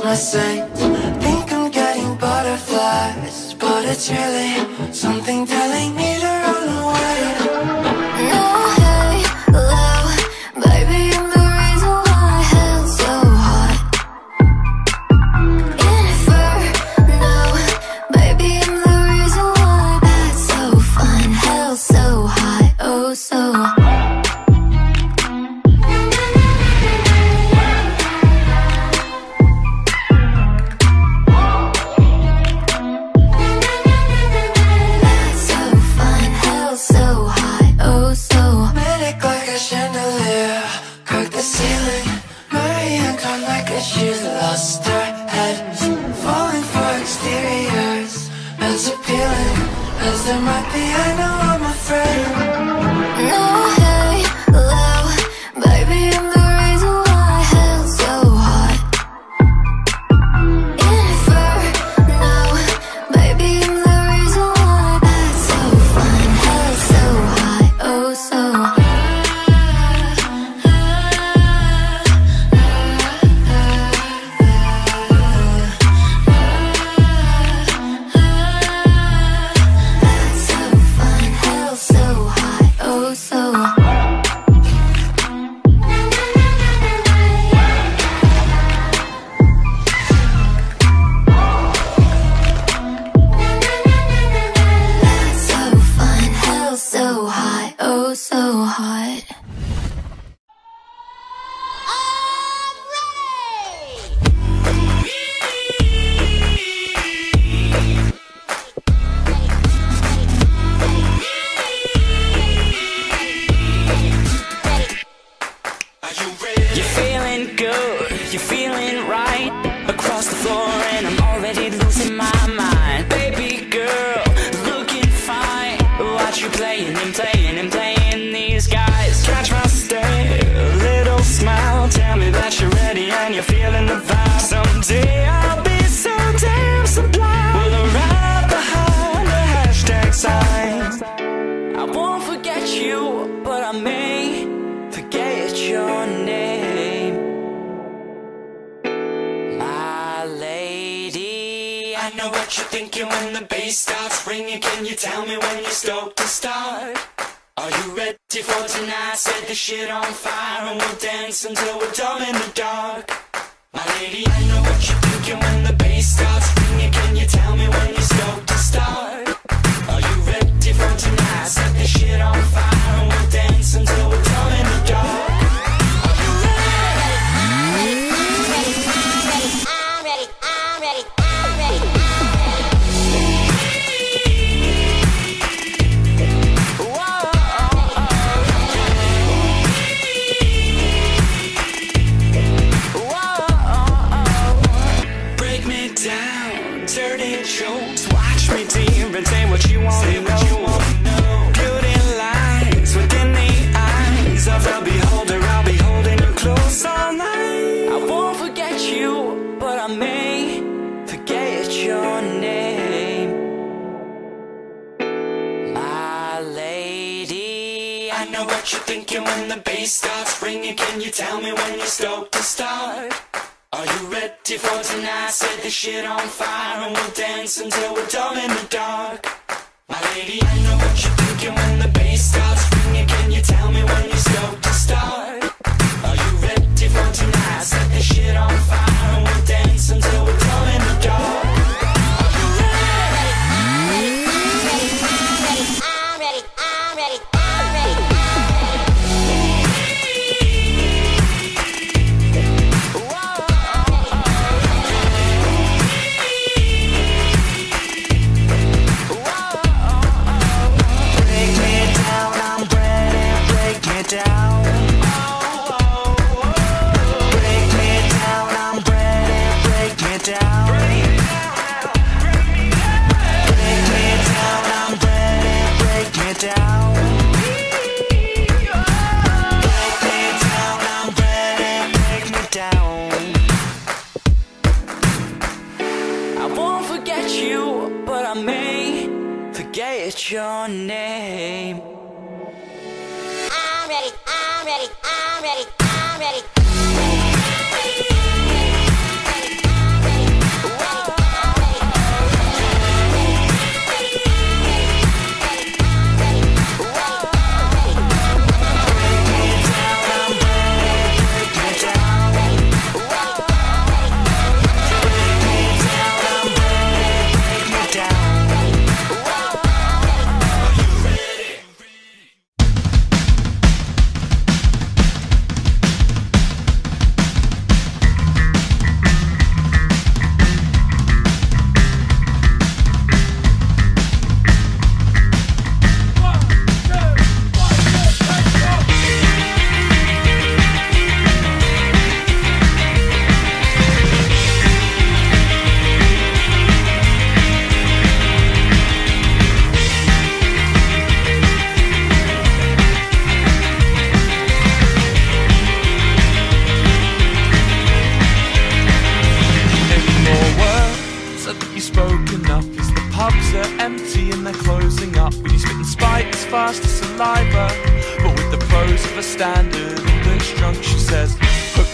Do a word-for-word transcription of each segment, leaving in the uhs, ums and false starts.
my saint. Think I'm getting butterflies, but it's really something telling me to run away. No halo, baby, I'm the reason why hell's so hot. Inferno, baby, I'm the reason why that's so fun. Hell's so hot, oh so hot. She's lost her head, falling for exteriors as appealing as there might be. I know I'm afraid. No halo, baby, I'm the reason why hell's so hot. Inferno, baby, I'm the reason why that's so fun. Hell's so hot, oh so hot. Shit on fire and we'll dance until we're dumb in the dark. My lady, I know what you're thinking when the bass starts ringing. Can you tell me when you're stoked to start? Are you ready for tonight? Set the shit on fire and we'll dance until we're dumb in the dark. Are you ready? I'm ready, I'm ready, I'm ready, I'm ready, I'm ready. And say what you want to know. Beauty lies within the eyes of the beholder. I'll be holding you close all night. I won't forget you, but I may forget your name. My lady, I know what you're thinking when the bass starts ringing. Can you tell me when you're stoked to start? Are you ready for tonight? Set the shit on fire and we'll dance until we're dumb in the dark. My lady, I know what you're thinking when the bass starts ringing. Can you tell me when you're stoked to start? Are you ready for tonight? Set the shit on fire and we'll dance until we're dumb in the dark. Are you ready? I'm ready, I'm ready, I'm ready, I'm ready. Forget your name. I'm ready, I'm ready, I'm ready, I'm ready, I'm ready, I'm ready, I'm ready, I'm ready.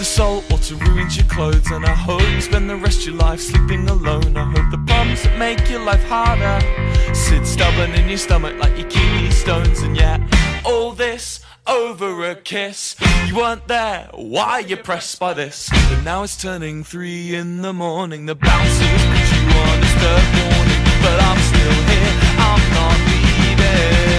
the salt water ruins your clothes, and I hope you spend the rest of your life sleeping alone. I hope the problems that make your life harder sit stubborn in your stomach like your kidney stones. And yet all this over a kiss. You weren't there, why you pressed by this? But now it's turning three in the morning. The bouncers put you on this third warning, but I'm still here, I'm not leaving.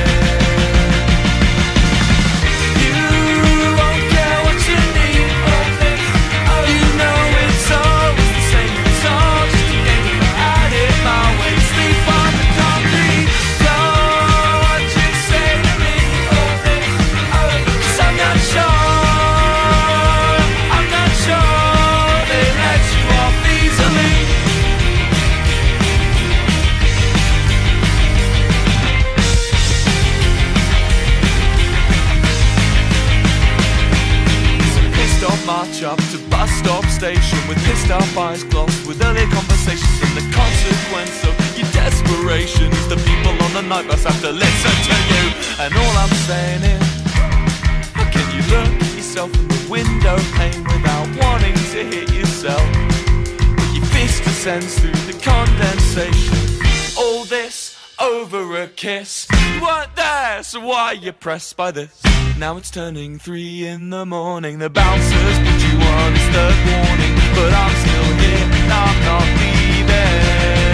March up to bus stop station with pissed off eyes glossed with early conversations, and the consequence of your desperation is the people on the night bus have to listen to you. And all I'm saying is, how can you look at yourself in the window pane without wanting to hit yourself? But your fist descends through the condensation. All this over a kiss. You weren't there, so why you pressed by this? Now it's turning three in the morning. The bouncers put you on this third warning, but I'm still here and I'm not leaving.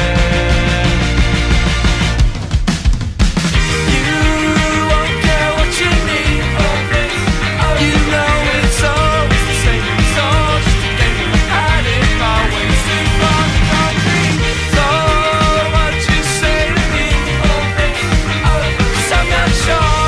You won't get what you need. You know it's always the same result. Just a game you had it my way. Sleep on the concrete. So what you say to me? 'Cause I'm not sure.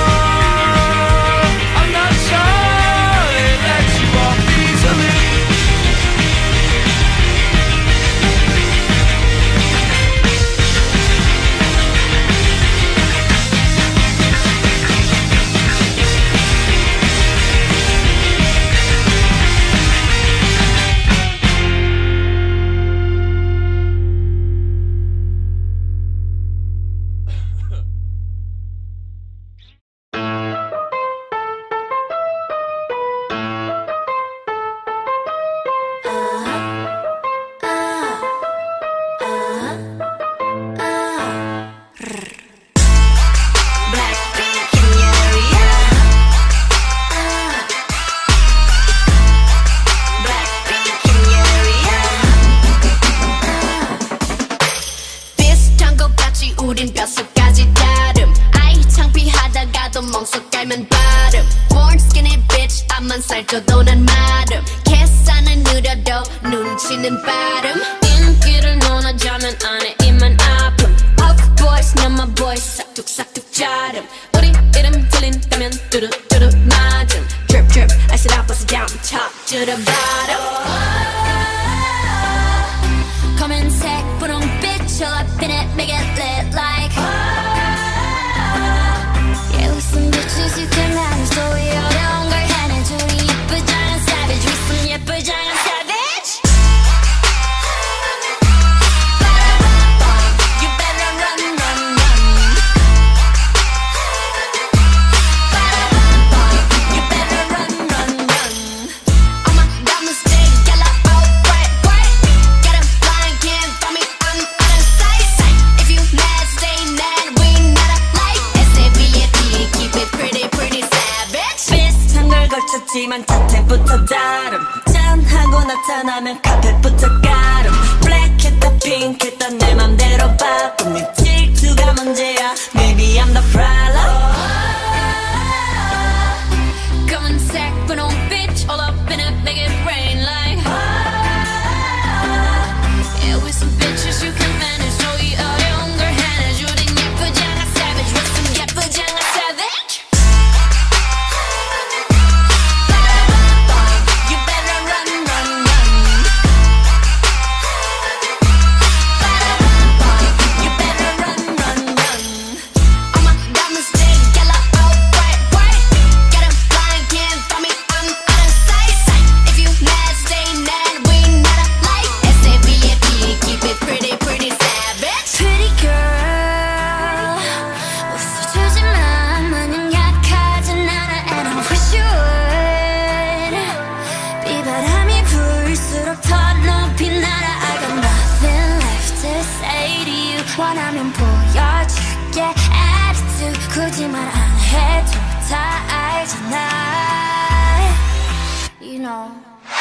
우린 뼛속까지 다름 아이 창피하다가도 멍석 깔면 발음 Born skinny bitch 앞만 살쪄도 난 마름 계산은 느려도 눈치는 빠름 인기를 논하자면 안에 입만 아픔 Puff boys 난 my boys 싹둑싹둑 자름 우리 이름 들린다면 뚜루뚜루 맞음 Drip drip I said I bust it down top to the bottom 검은색 분홍빛 all up in it, make it lit like Yeah, with some bitches you can manage 또 이 어려운 걸 해내줘 우리 예쁘장한 savage with some 예쁘장한 savage You better run, run, run You better run, run, run All my diamonds stay yellow, all bright, bright Get 'em blind, can't find me, I'm out of sight If you mad, stay mad, we not alike S A V A P, keep it pretty, pretty savage 비슷한 걸 걸쳤지만 자태부터 다름 짠하고 나타나면 카펫부터 가름 블랙했다 핑크했다 내 맘대로 바쁨 네 질투가 문제야 Maybe I'm the problem 검은색 분홍빛 all up in it, make it rain like Yeah, with some bitches you can manage 또 이 어려운 걸 해내줘 우린 예쁘장한 savage with some 예쁘장한 savage You better run, run, run You better 갈수록 더 높이 날아. I got nothing left to say to you. 원하면 보여줄게 attitude. 굳이 말 안 해도 다 알잖아. You know.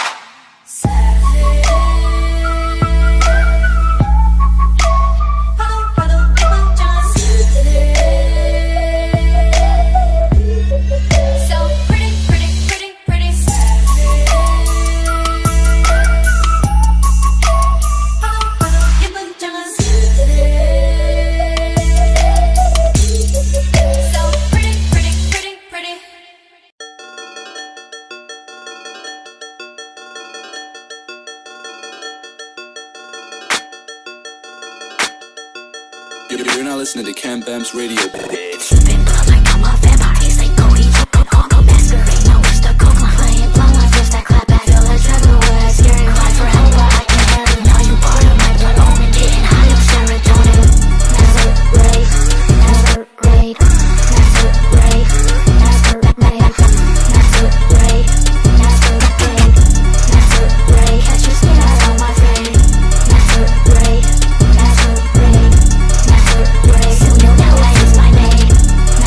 You're not listening to Cam Bam's radio, bitch. Sipping blood like I'm a vampire. He's like, go eat your coke, I'll go masquerade. Now it's the coke line. Playing blow my fist, I clap back. Feel like travel where I scare you. Cry for help, but I can't hear you. Now you part of my blood omen. Getting high of serotonin. Masquerade, masquerade, masquerade, masquerade, masquerade, masquerade, masquerade. Catch your skin out on my face. Masquerade, masquerade. Soon you'll know that is my name.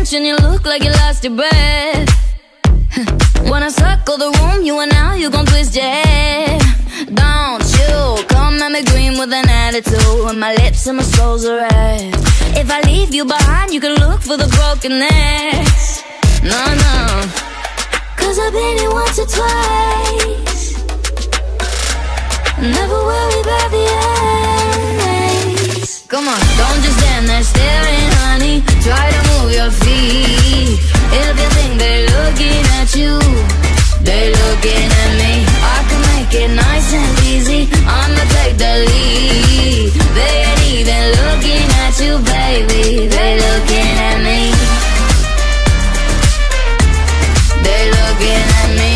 attention, you look like you lost your breath. Wanna circle the room, you and now you gon' twist your head. Don't you come at me green with an attitude, with my lips and my soul's a red. If I leave you behind, you can look for the broken necks. No, no, cause I've been here once or twice. Never worry about the eyes. Come on, don't just stand there staring, honey. Try to move your feet. If you think they're looking at you, they're looking at me. I can make it nice and easy, I'ma take the lead. They ain't even looking at you, baby. They looking at me. They looking at me.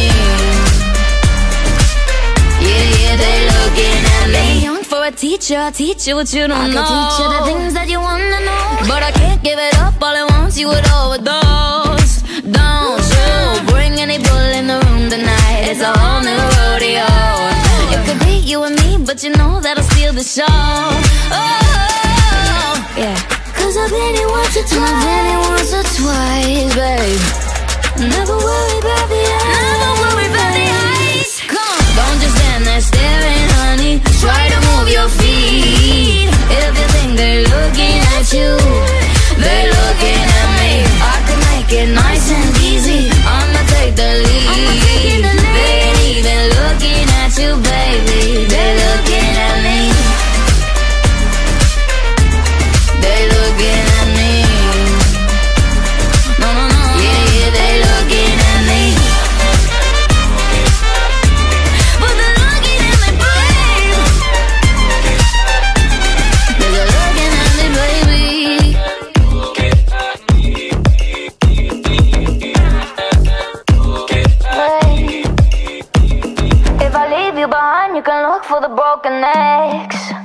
Yeah, yeah, they looking at me. Young for a teacher, I'll teach you what you don't I know. I can teach you the things that you wanna know, but I can't give it up all at once, you would overdose. Don't you bring any bull in the room tonight, it's a whole new rodeo. It could be you and me, but you know that I'll steal the show. Oh, yeah, cause I've been here once or twice. I've been here once or twice, babe. Never worry about the eyes. Never worry about the eyes. Come on, don't just stand there staring, honey. Try to move your feet. If you think they're looking at you, they're looking at me. I can make it nice and easy, I'ma take the lead. They ain't even looking at you, baby. They're looking at me. They're looking at me. No, no, no. Yeah, yeah, they looking at me. But they're looking at me, babe. They're looking at me, baby. If I leave you behind, you can look for the broken necks.